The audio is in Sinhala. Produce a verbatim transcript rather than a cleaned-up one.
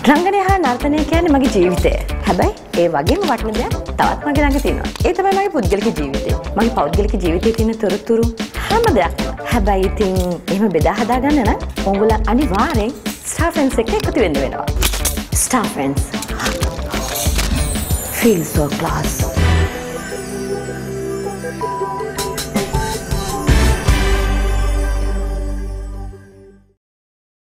රංගනය හා නර්තනය කියන්නේ මගේ ජීවිතය. හැබැයි ඒ වගේම වටින දෙයක් තවත් මගේ ළඟ තියෙනවා. ඒ තමයි මගේ පුද්ගලික ජීවිතය. මගේ පෞද්ගලික ජීවිතයේ තියෙන තොරතුරු හැම දෙයක්ම. හැබැයි ඉතින් එහෙම බෙදා හදා ගන්න නම් ඕගොල්ලෝ අනිවාර්යෙන් Starfriends එක්ක එකතු වෙන්න වෙනවා. Starfriends. Feel so class.